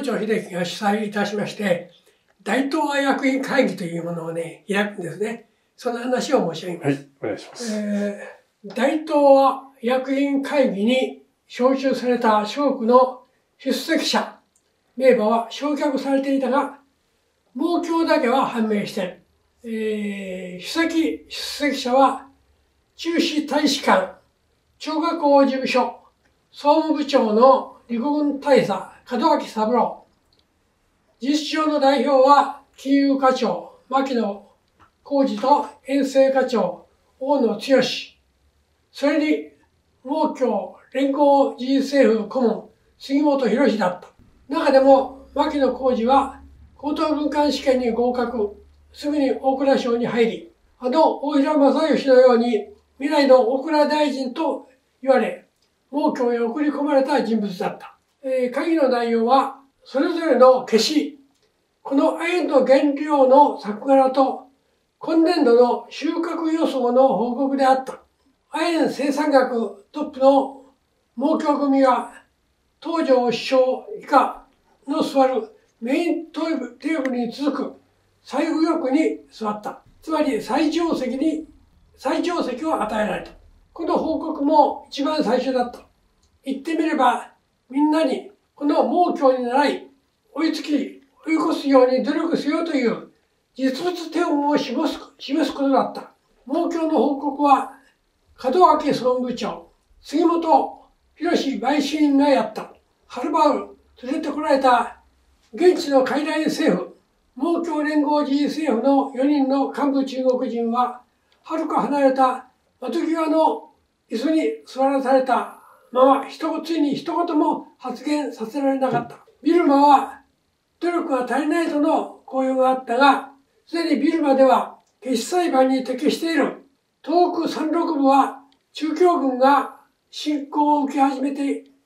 長秀樹が主催いたしまして、大東亜役員会議というものをね、開くんですね。その話を申し上げます。 はい、お願いします。 大東亜役員会議に招集された諸国の出席者、名簿は焼却されていたが、盲教だけは判明している。出席者は、駐日大使館、張学校事務所、総務部長の陸軍大佐、門脇三郎。事実上の代表は、金融課長、牧野浩二と遠征課長、大野剛。それに、盲教連合自治政府顧問、杉本博だった。中でも、牧野浩二は、高等文官試験に合格、すぐに大蔵省に入り、大平正義のように未来の大蔵大臣と言われ、盲教へ送り込まれた人物だった。会議の内容は、それぞれの消し、この亜鉛の原料の作柄と、今年度の収穫予想の報告であった。亜鉛生産額トップの盲教組は、東条首相以下の座るメインテーブルに続く最右翼に座った。つまり最上席を与えられた。この報告も一番最初だった。言ってみれば、みんなにこの盲教に習い、追い越すように努力しようという実物手本を示すことだった。盲教の報告は、門脇総務部長、杉本博陪審員がやった。はるばる連れてこられた現地の傀儡政府、盲教連合自治政府の4人の幹部中国人は、はるか離れた窓際の椅子に座らされたまま、ついに一言も発言させられなかった。ビルマは努力が足りないとの公表があったが、すでにビルマでは決死裁判に適している。東北三六部は中共軍の侵攻を受け始め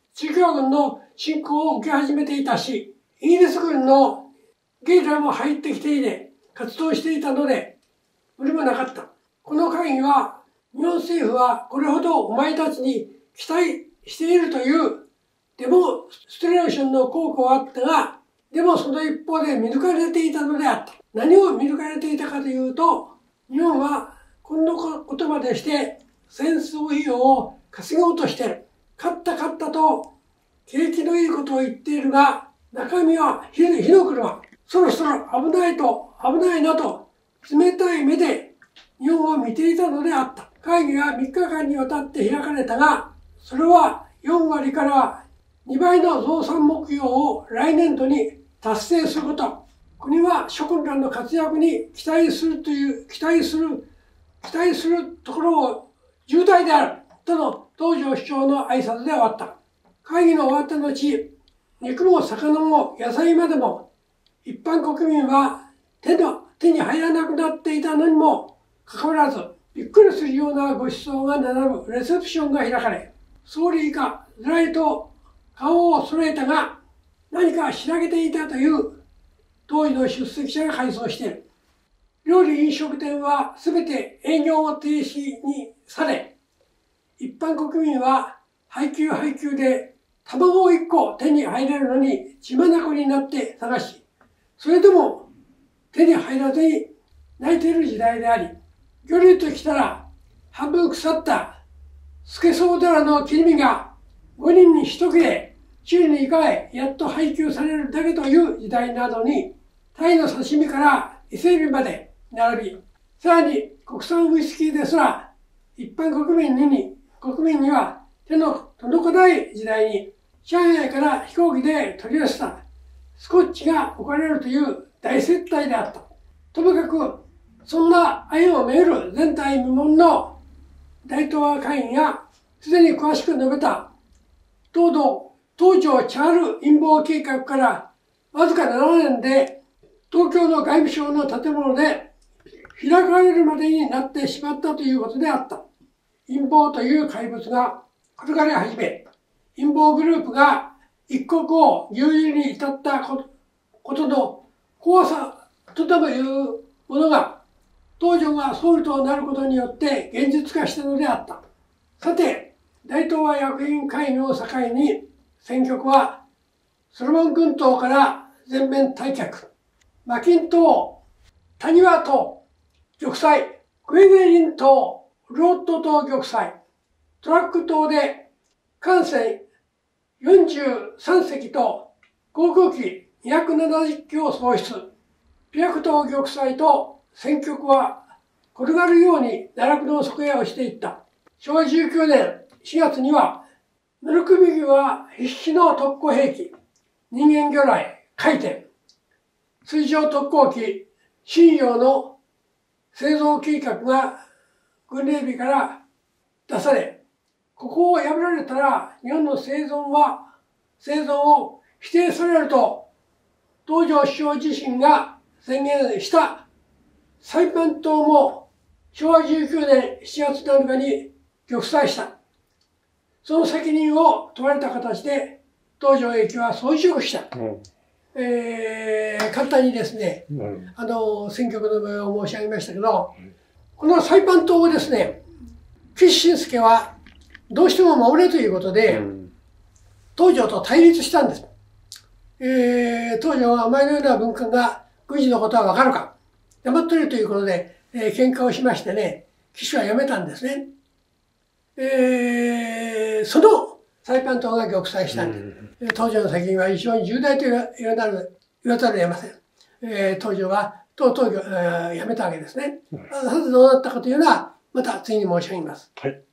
ていたし、イギリス軍のゲリラも入ってきていて活動していたので、無理もなかった。この会議は、日本政府はこれほどお前たちに期待しているというデモンストレーションの効果はあったが、でもその一方で見抜かれていたのであった。何を見抜かれていたかというと、日本はこんなことまでして戦争費用を稼ごうとしている。勝ったと景気のいいことを言っているが、中身は火の車。そろそろ危ないなと冷たい目で日本を見ていたのであった。会議は3日間にわたって開かれたが、それは4割から2倍の増産目標を来年度に達成すること。国は諸君らの活躍に期待するところを重大であるとの東条首長の挨拶で終わった。会議の終わった後、肉も魚も野菜までも一般国民は手に入らなくなっていたのにもかかわらず、びっくりするようなご馳走が並ぶレセプションが開かれ、総理以下ずらりと顔を揃えたが、何かしらけていたという当時の出席者が回想している。料理飲食店はすべて営業停止にされ、一般国民は配給で卵を1個手に入れるのに血眼になって探し、それでも手に入らずに泣いている時代であり、魚類ときたら半分腐ったスケソウダラの切り身が5人に1切れ週に1回やっと配給されるだけという時代などに、タイの刺身から伊勢海老まで並び、さらに国産ウイスキーですら一般国民には手の届かない時代に、上海から飛行機で取り寄せたスコッチが置かれるという大接待であった。ともかく、そんな愛をめぐる前代未聞の大東亜会議がすでに詳しく述べた東条チャール陰謀計画からわずか7年で東京の外務省の建物で開かれるまでになってしまったということであった。陰謀という怪物が転がり始め、陰謀グループが一国を牛耳に至ったことの怖さとでもいうものが、東条が総理となることによって現実化したのであった。さて、大東亜役員会議を境に、戦局はソロモン群島から全面退却。マキン島、タニワ島、玉砕、クエネリン島、ロッド島玉砕、トラック島で艦船43隻と航空機270機を喪失。ピアク島玉砕と戦局は転がるように奈落の底へ落ちていった。昭和19年4月には、ヌルクビギは必死の特攻兵器、人間魚雷、回転、水上特攻機、新陽の製造計画が軍令備から出され、ここを破られたら日本の生存を否定されると、東條首相自身が宣言したサイパン島も昭和19年7月7日に玉砕した。その責任を問われた形で東條英機は総辞職した。簡単にですね、選挙区の名を申し上げましたけど、このサイパン島をですね、岸信介はどうしても守れということで、東條と対立したんです。東條はお前のような文官が軍事のことはわかるか、黙っとるということで、喧嘩をしましてね、岸は辞めたんですね。そのサイパン島が玉砕したんです。東條の責任は非常に重大と言わざるを得ません。東條は党を辞めたわけですね。なぜどうなったかというのは、また次に申し上げます。 はい。